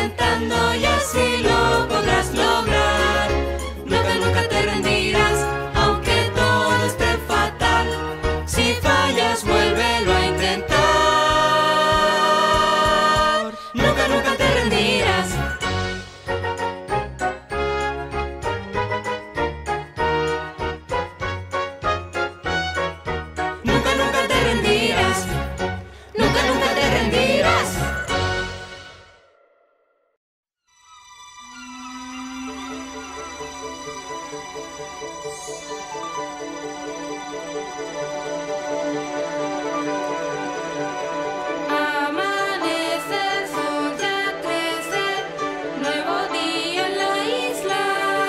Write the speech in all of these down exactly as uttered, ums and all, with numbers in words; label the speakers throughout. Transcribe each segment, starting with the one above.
Speaker 1: intentando y así lo podrás lograr. Nunca, nunca te rendirás, aunque todo esté fatal. Si fallas, vuélvelo a intentar. Nunca, nunca te rendirás. Nunca, nunca te rendirás. Nunca, nunca te rendirás.
Speaker 2: Amanece, el sol ya crece, nuevo día en la isla.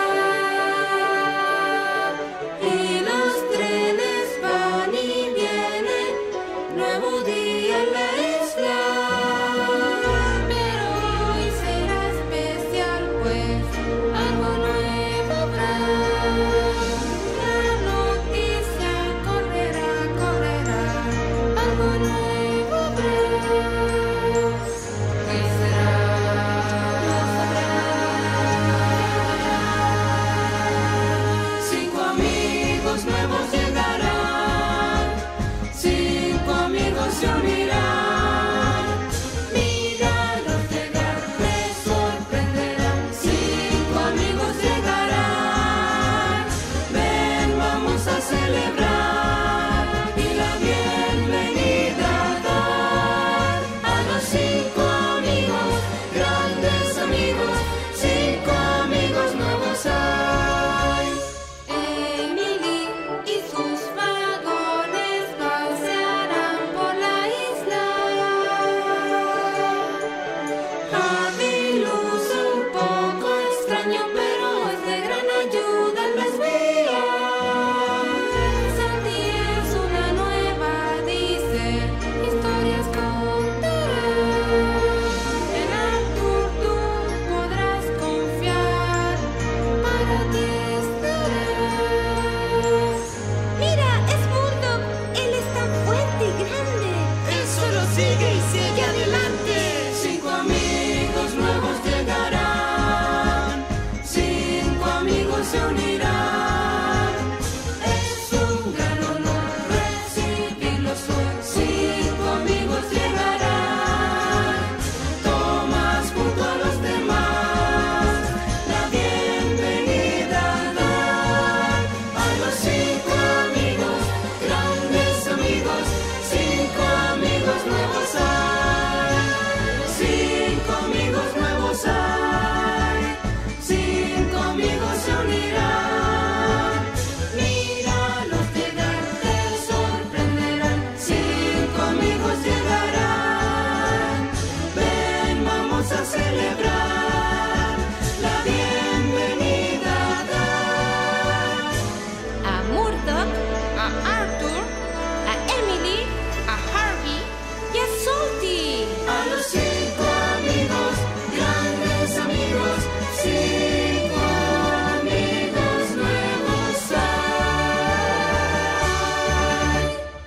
Speaker 2: Y los trenes van y vienen, nuevo día en la isla. Pero hoy será especial, pues algo nuevo habrá. La noticia correrá, correrá, algo nuevo habrá. ¿Qué será? No sabrá.
Speaker 1: Cinco amigos nuevos llegarán, cinco amigos se unirán. Míralos llegar, te sorprenderán. Cinco amigos llegarán, ven, vamos a celebrar y la bienvenida dar a los cinco amigos, grandes amigos. Cinco amigos nuevos hay.
Speaker 2: Emily y sus vagones pasearán por la isla. Javi luce un poco extraño, pero es de gran ayuda en las vías. Santi es una nueva, dice, historias contará. En Arthur tú podrás confiar, para ti estará. Mira, es Bulldog, él es tan fuerte y grande.
Speaker 1: Él solo sigue y sigue adelante. Cinco amigos nuevos llegarán, cinco amigos se unirán. Es un gran honor recibirlos hoy. Cinco amigos llegarán, Tomás junto a los demás la bienvenida dar a los cinco amigos, grandes amigos. Cinco amigos nuevos hay. Cinco amigos nuevos hay. Cinco amigos se unirán. Míralos llegar, te sorprenderán. Cinco amigos llegarán, ven, vamos a celebrar la bienvenida dar.
Speaker 2: A Murdoch, a Arthur, a Emily, a Harvey y a Salty.
Speaker 1: A los cinco amigos, grandes amigos. Cinco amigos nuevos hay.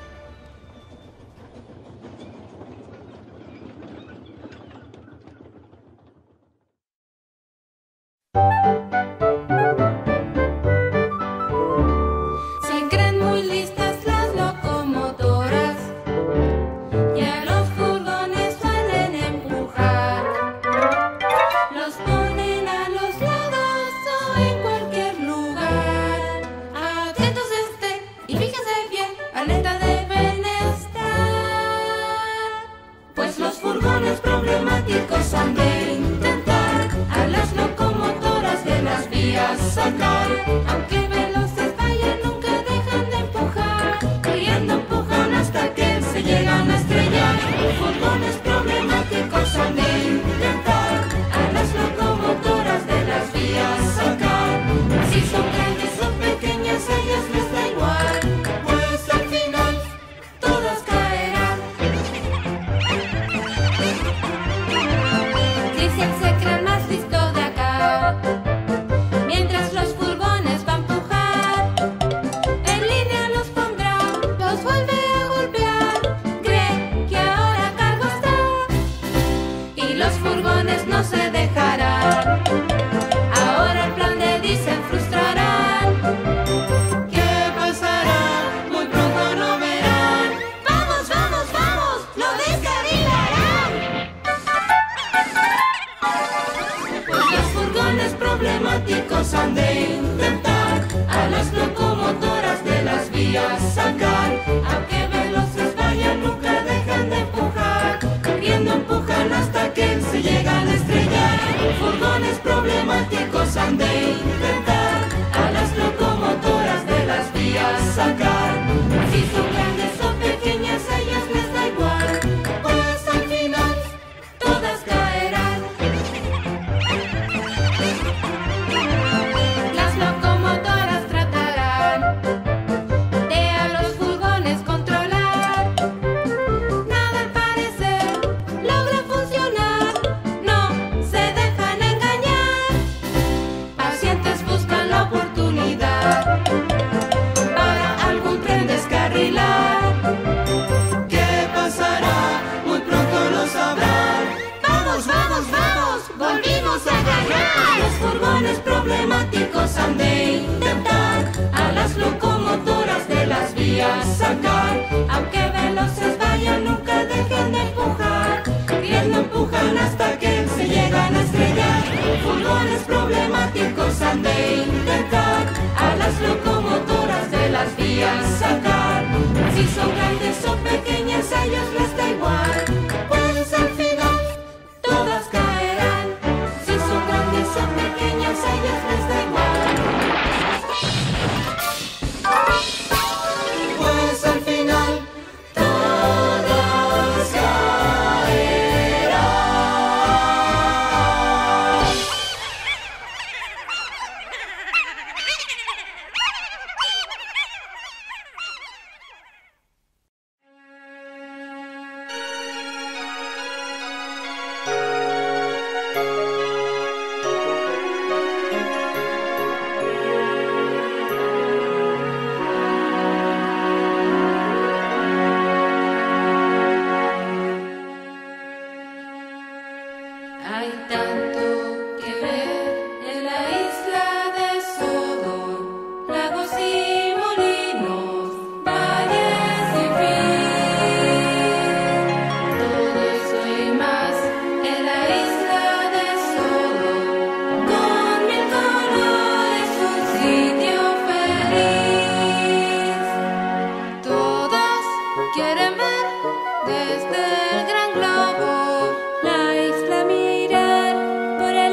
Speaker 2: Se creen muy listas las locomotoras y a los furgones suelen empujar. Los ponen a los lados o en cualquier lugar. Atentos estén y fíjense bien, alerta deben estar.
Speaker 1: Pues los furgones problemáticos han de intentar a las locomotoras de las vías sacar.
Speaker 2: Aunque veloces vayan, nunca dejan de empujar.
Speaker 1: Corriendo empujan hasta que se llegan a estrellar. Furgones problemáticos han de intentar a las locomotoras de las vías sacar.
Speaker 2: Si son grandes o pequeñas, a ellas les da igual,
Speaker 1: Pues al final
Speaker 2: todas caerán. Christian se cree el más listo de acá. Mientras los furgones van a empujar, en línea los pondrá, los vuelve a golpear. Cree que ahora a cargo está y los furgones no se dejan.
Speaker 1: climáticos han de intentar a las locomotoras de las vías sacar. Aunque veloces vayan, nunca dejan de empujar. Corriendo empujan hasta que se llegan a estrellar. Furgones problemáticos han de intentar a las locomotoras de las vías sacar. Si son grandes o pequeñas, a ellas les da igual, pues al final todas caerán.
Speaker 2: Las locomotoras tratarán de a los furgones controlar. Nada al parecer logra funcionar, no se dejan engañar. Pacientes buscan la oportunidad para algún tren descarrilar.
Speaker 1: ¿Qué pasará? Muy pronto lo sabrán.
Speaker 2: ¡Vamos, vamos, vamos! ¡Volvimos a ganar!
Speaker 1: Los furgones problemáticos han de intentar a las locomotoras de las vías sacar.
Speaker 2: Aunque veloces vayan, nunca dejen de empujar.
Speaker 1: Corriendo empujan hasta que se llegan a estrellar. Furgones problemáticos han de intentar a las locomotoras de las vías sacar.
Speaker 2: Si son grandes o pequeñas, a ellos les da igual,
Speaker 1: Pues al final
Speaker 2: todas caerán. Si son grandes o pequeñas, a ellos les da igual.
Speaker 1: Pues al final todas caerán.
Speaker 2: Hay tanto que ver en la isla de Sodor, lagos y molinos, valles sin fin. Todo eso y más en la isla de Sodor, con mil colores, un sitio feliz. Todas quieren ver desde el gran globo la isla, mirar por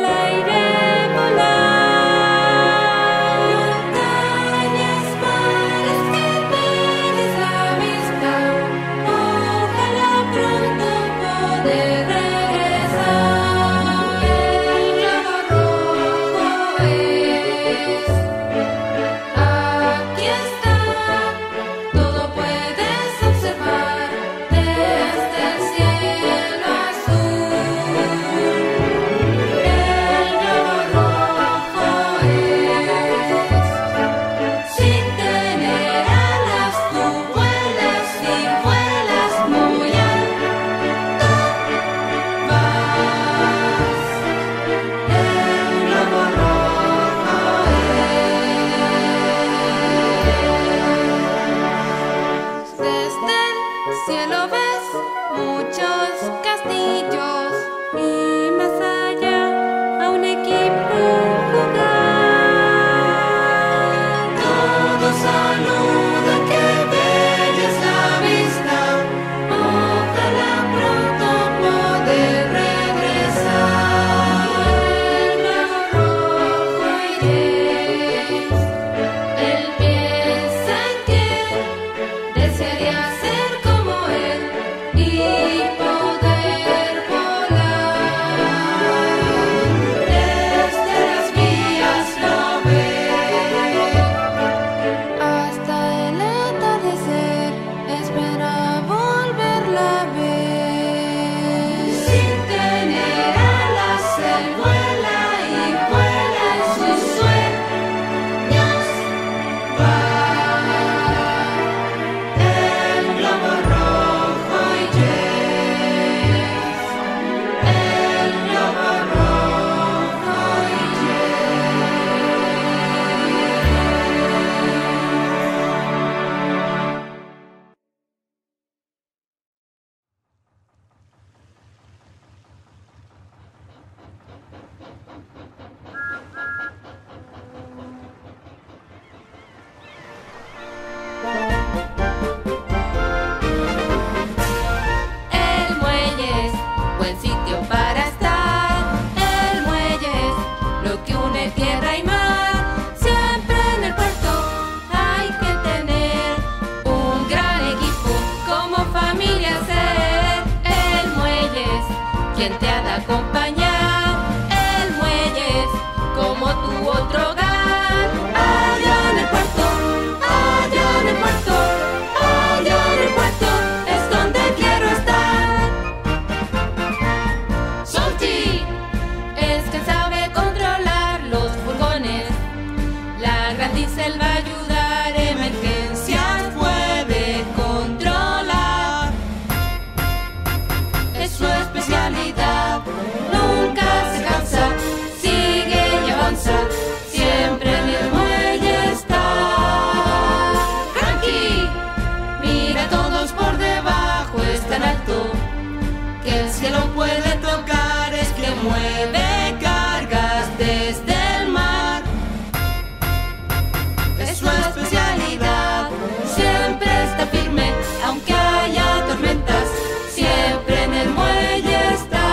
Speaker 2: acompañar. El muelle es como tu otro hogar. Allá en el puerto, allá en el puerto, allá en el puerto es donde quiero estar. Salty es quien sabe controlar los furgones. La gran diesel va a ayudar, emergencias puede controlar. Es su especialidad, nunca se cansa, sigue y avanza, siempre en el muelle está. Cranky, mira a todos por debajo, es tan alto que el cielo puede tocar, es que mueve cargas desde el mar. Es su especialidad, siempre está firme, aunque haya tormentas, siempre en el muelle está.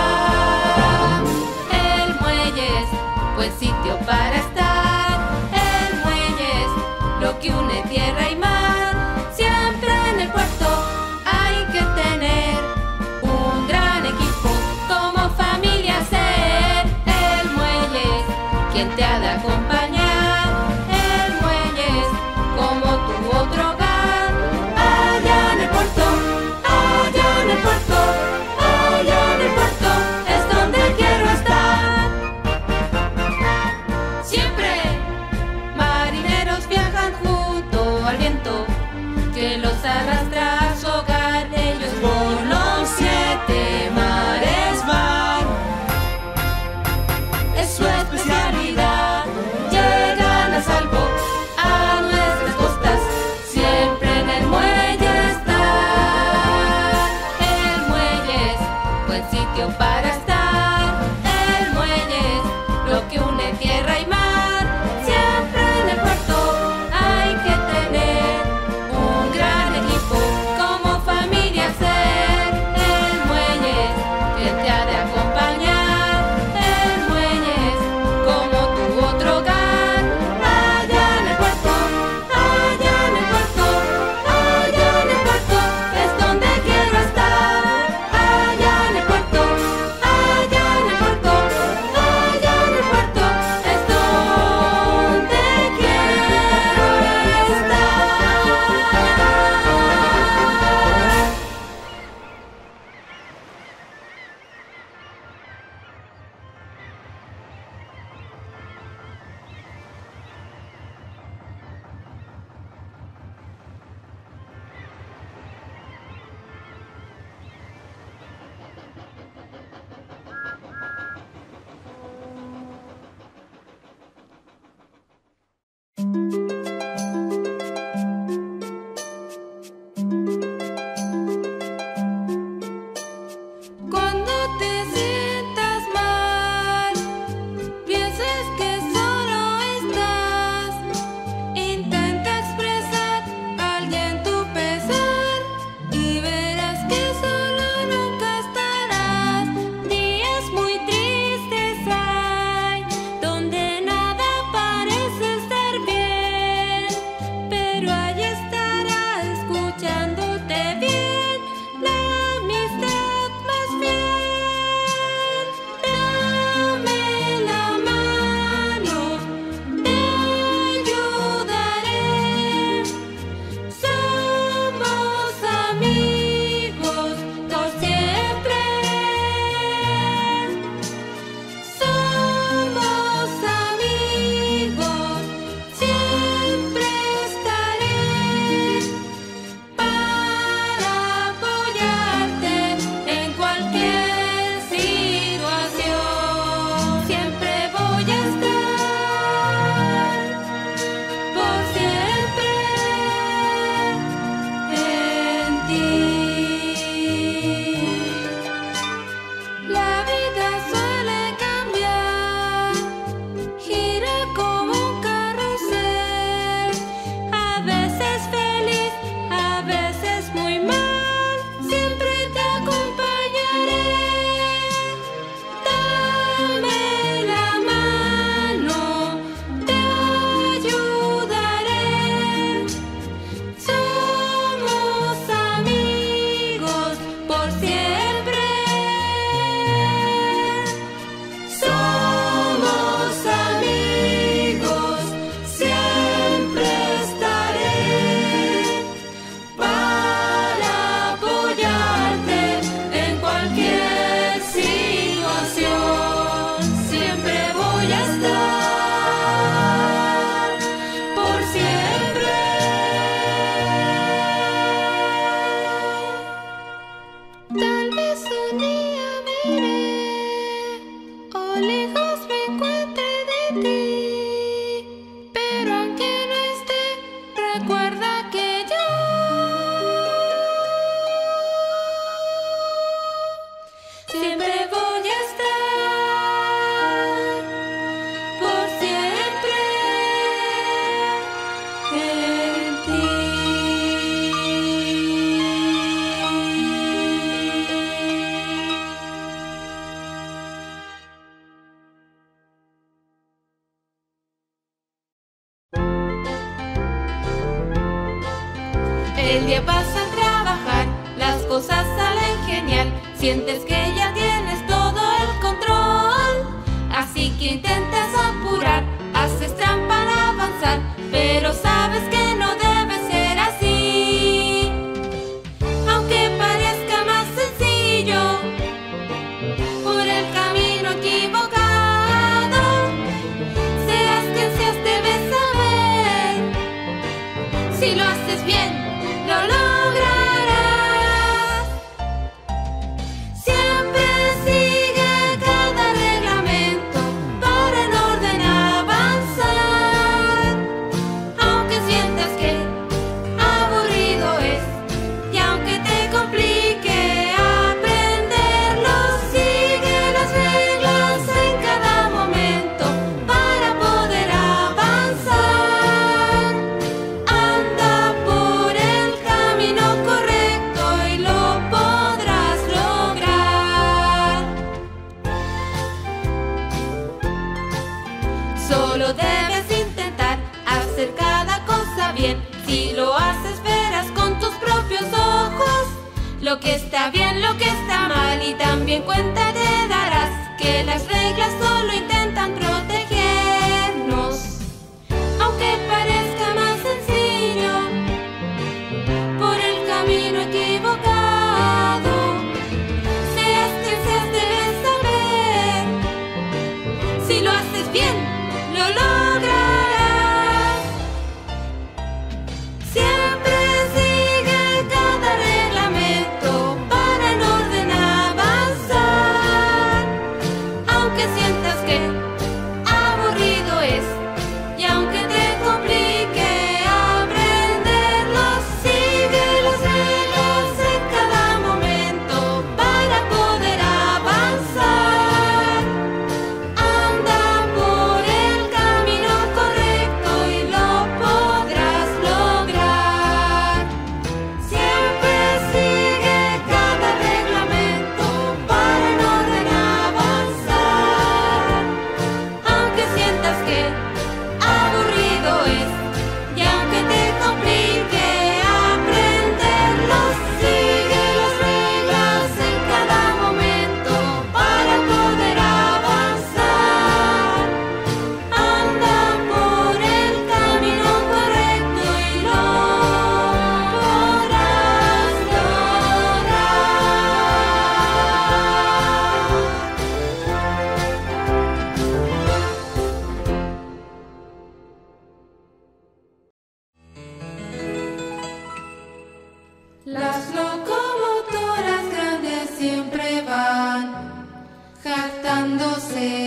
Speaker 2: El muelle es buen sitio para estar. El muelle es lo que une tierra y mar. Siempre en el puerto hay que tener un gran equipo, como familia ser. El muelle es quien te ha de acompañar. El muelle es como tu otro hogar. Allá en el puerto, allá en el puerto, allá en el puerto es donde quiero estar. Siempre marineros viajan junto al viento que los arrastra a su hogar. Ellos por los siete mares van. Es su especialidad, llegan a salvo a nuestras costas, siempre en el muelle está. El muelle es buen sitio para estar. El muelle es lo que une tierra y mar. Siempre en el puerto hay que tener un gran equipo, como familia ser. El muelle es quien te ha de acompañar. El muelle es como tu otro hogar. Allá en el puerto, allá en el puerto, allá en el puerto es donde quiero estar. Allá en el puerto, allá en el puerto, allá en el puerto es donde quiero Cuando te sientas mal, pienses que solo estás, intenta expresar a alguien tu pesar y verás que solo nunca estarás. Días muy tristes hay, donde nada parece estar bien. lejos me encuentre de ti, pero aunque no esté, recuerda que yo siempre voy a estar por siempre en ti. El día pasa al trabajar, las cosas salen genial, sientes que ya tienes todo el control, así que intentas apurar, haces trampa al avanzar, pero sabes que no debe ser así. Aunque parezca más sencillo, por el camino equivocado, seas quien seas debes saber, si lo haces bien, lo lograrás. Siempre sigue cada reglamento para en orden avanzar. Aunque sientas que aburrido es y aunque te complique aprenderlo, sigue las reglas en cada momento para poder avanzar. Anda por el camino correcto y lo podrás lograr. Solo debes intentar hacer cada cosa bien. Si lo haces verás con tus propios ojos lo que está bien, lo que está mal, y también cuenta te darás que las reglas solo intentan protegernos. Aunque parezca más sencillo, por el camino equivocado, seas quien seas debes saber, si lo haces bien, lo lograrás. Siempre sigue cada reglamento para en orden avanzar. Aunque sientas que aburrido es y aunque te complique aprenderlo, sigue las reglas en cada momento para poder avanzar. Anda por el camino correcto y lo podrás lograr. Siempre sigue cada reglamento para en orden avanzar. Aunque sientas que aburrido es y aunque te complique aprenderlo, sigue las reglas en cada momento para poder avanzar. Anda por el camino correcto y lo podrás lograr. Las locomotoras grandes siempre van jactándose